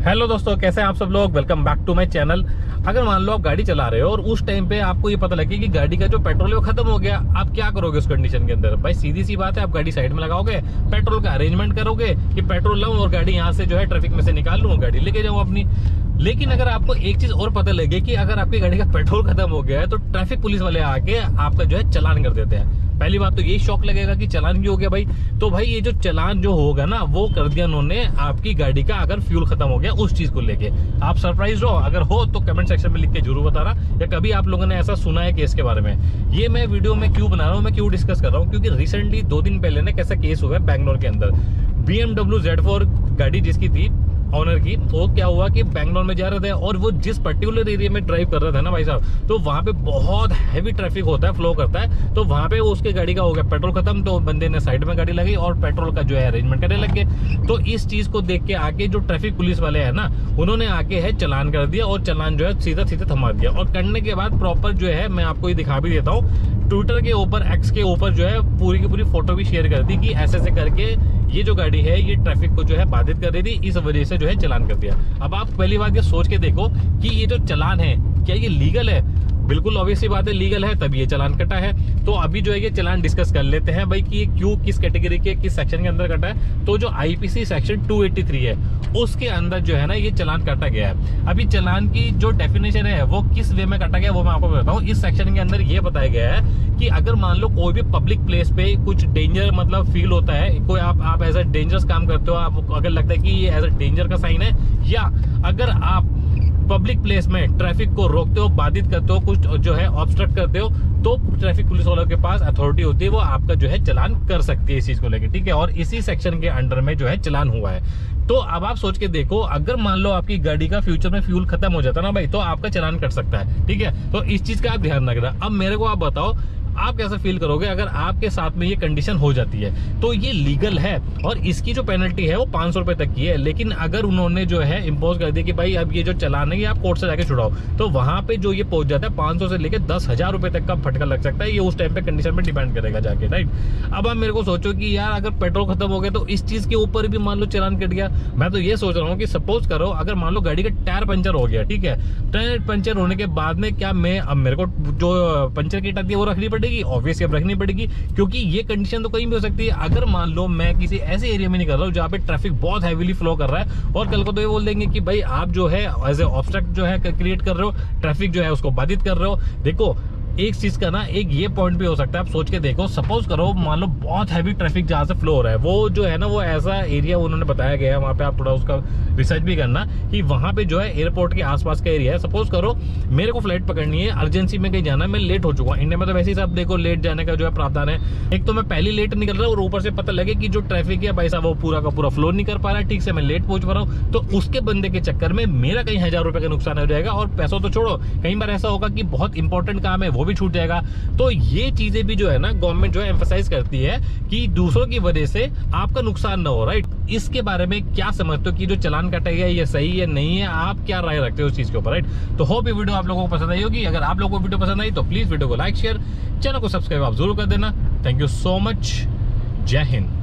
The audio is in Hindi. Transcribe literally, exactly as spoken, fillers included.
हेलो दोस्तों, कैसे हैं आप सब लोग। Welcome back to my channel. अगर मान लो आप गाड़ी चला रहे हो और उस टाइम पे आपको ये पता लगे कि गाड़ी का जो पेट्रोल है वो खत्म हो गया, आप क्या करोगे उस कंडीशन के अंदर? भाई सीधी सी बात है, आप गाड़ी साइड में लगाओगे, पेट्रोल का अरेंजमेंट करोगे कि पेट्रोल लाऊं और गाड़ी यहाँ से जो है ट्रैफिक में से निकाल लूं, गाड़ी लेके जाऊं अपनी। लेकिन अगर आपको एक चीज और पता लगे कि अगर आपकी गाड़ी का पेट्रोल खत्म हो गया है तो ट्रैफिक पुलिस वाले आके आपका जो है चालान कर देते हैं। पहली बात तो यही शौक लगेगा कि चालान क्यों हो गया भाई। तो भाई ये जो चालान जो होगा ना वो कर दिया उन्होंने आपकी गाड़ी का, अगर फ्यूल खत्म हो गया उस चीज को लेके। आप सरप्राइज हो, अगर हो तो कमेंट सेक्शन में लिख के जरूर बताना, या कभी आप लोगों ने ऐसा सुना है केस के बारे में। ये मैं वीडियो में क्यों बना रहा हूँ, मैं क्यों डिस्कस कर रहा हूँ, क्योंकि रिसेंटली दो दिन पहले ना कैसा केस हुआ है बैंगलोर के अंदर। B M W Z four गाड़ी जिसकी थी ऑनर की, वो क्या हुआ कि बैंगलोर में जा रहे थे और वो जिस पर्टिकुलर एरिया में ड्राइव कर रहा था ना भाई साहब, तो वहां पे बहुत हैवी ट्रैफिक होता है, फ्लो करता है। तो वहां पे उसके गाड़ी का हो गया पेट्रोल खत्म, तो बंदे ने साइड में गाड़ी लगाई और पेट्रोल का जो है अरेंजमेंट करने लग गए। तो इस चीज को देख के आके जो ट्रैफिक पुलिस वाले है ना, उन्होंने आके है चालान कर दिया और चालान जो है सीधा सीधा थमा दिया। और करने के बाद प्रॉपर जो है मैं आपको ये दिखा भी देता हूँ, ट्विटर के ऊपर, एक्स के ऊपर जो है पूरी की पूरी फोटो भी शेयर कर दी कि ऐसे ऐसे करके ये जो गाड़ी है ये ट्रैफिक को जो है बाधित कर रही थी, इस वजह से जो है चालान कर दिया। अब आप पहली बात ये सोच के देखो कि ये जो चालान है क्या ये लीगल है? बिल्कुल ऑब्वियस सी बात है, लीगल है तभी ये चालान कटा है। तो अभी जो है ये चालान डिस्कस कर लेते हैं भाई कि ये क्यों, किस कैटेगरी के, किस सेक्शन के अंदर कटा है। तो जो आईपीसी सेक्शन दो सौ तिरासी है उसके अंदर जो है ना ये चालान काटा गया है। अभी चालान की जो डेफिनेशन है वो किस वे में काटा गया वो मैं आपको बताऊं। इस सेक्शन के अंदर ये बताया गया है कि अगर मान लो कोई भी पब्लिक प्लेस पे कुछ डेंजर मतलब फील होता है, कोई आप आप ऐसा डेंजरस काम करते हो, आपको अगर लगता है कि ये एज अ डेंजर का साइन है, या अगर आप पब्लिक प्लेस में ट्रैफिक को रोकते हो, बाधित करते हो, कुछ जो है ऑब्स्ट्रक्ट करते हो, तो ट्रैफिक पुलिस वालों के पास अथॉरिटी होती है, वो आपका जो है चालान कर सकती है इस चीज को लेकर, ठीक है। और इसी सेक्शन के अंडर में जो है चालान हुआ है। तो अब आप सोच के देखो, अगर मान लो आपकी गाड़ी का फ्यूचर में फ्यूल खत्म हो जाता ना भाई, तो आपका चालान कट सकता है, ठीक है। तो इस चीज का आप ध्यान रखना। अब मेरे को आप बताओ, आप कैसा फील करोगे अगर आपके साथ में ये कंडीशन हो जाती है? तो ये लीगल है और इसकी जो पेनल्टी है वो पांच सौ रुपए तक की है। लेकिन अगर उन्होंने जो है इम्पोज कर दिया कि भाई अब ये जो चालान है ये आप कोर्ट से जाके छुड़ाओ, तो वहां पे जो ये पहुंच जाता है पांच सौ से लेकर दस हजार रुपए तक का फटका लग सकता है। ये उस टाइम पे कंडीशन पे डिपेंड करेगा जाके, राइट। अब आप मेरे को सोचो कि यार अगर पेट्रोल खत्म हो गया तो इस चीज के ऊपर भी मान लो चालान कट गया। मैं तो ये सोच रहा हूँ कि सपोज करो अगर मान लो गाड़ी का टायर पंचर हो गया, ठीक है, टायर पंचर होने के बाद में क्या मैं अब मेरे को जो पंचर किट आती है वो रखनी पड़ेगी? ऑब्वियसली अब रखनी पड़ेगी, क्योंकि ये कंडीशन तो कहीं भी हो सकती है। अगर मान लो मैं किसी ऐसे एरिया में नहीं कर रहा हूँ जहाँ पे ट्रैफिक बहुत हैवीली फ्लो कर रहा है और कल को तो ये बोल देंगे कि भाई आप जो है एज ए ऑब्स्ट्रक्ट जो है क्रिएट कर रहे हो, ट्रैफिक जो है उसको बाधित कर रहे हो। देखो एक चीज का ना एक ये पॉइंट भी हो सकता है, आप सोच के देखो, सपोज करो मान लो बहुत हैवी ट्रैफिक जहां से फ्लो हो रहा है, वो जो है ना वो ऐसा एरिया उन्होंने बताया गया है, वहां पे आप थोड़ा उसका रिसर्च भी करना कि वहां पे जो है एयरपोर्ट के आसपास का एरिया है। सपोज करो मेरे को फ्लाइट पकड़नी है, अर्जेंसी में कहीं जाना है, मैं लेट हो चुका हूँ। इंडिया में तो वैसे ही सब देखो लेट जाने का जो है प्रावधान है। एक तो मैं पहली लेट निकल रहा हूँ और ऊपर से पता लगे कि जो ट्रैफिक है भाई साहब वो पूरा का पूरा फ्लो नहीं कर पा रहा है, ठीक से मैं लेट पहुंच पा रहा हूँ, तो उसके बंदे के चक्कर में मेरा कहीं हजार रुपए का नुकसान हो जाएगा। और पैसों तो छोड़ो, कई बार ऐसा होगा कि बहुत इंपॉर्टेंट काम है वो भी छूट जाएगा। तो ये चीजें भी जो है ना गवर्नमेंट जो है एम्फसाइज करती है कि दूसरों की वजह से आपका नुकसान ना हो, राइट। इसके बारे में क्या समझते हो कि जो चालान काटा गया ये सही है नहीं है? आप क्या राय रखते हो उस चीज के ऊपर, राइट। तो होप ये वीडियो आप लोगों को पसंद आई होगी। अगर आप लोगों को वीडियो पसंद आई तो प्लीज वीडियो को लाइक शेयर, चैनल को सब्सक्राइब आप जरूर कर देना। Thank you so much. जय हिंद।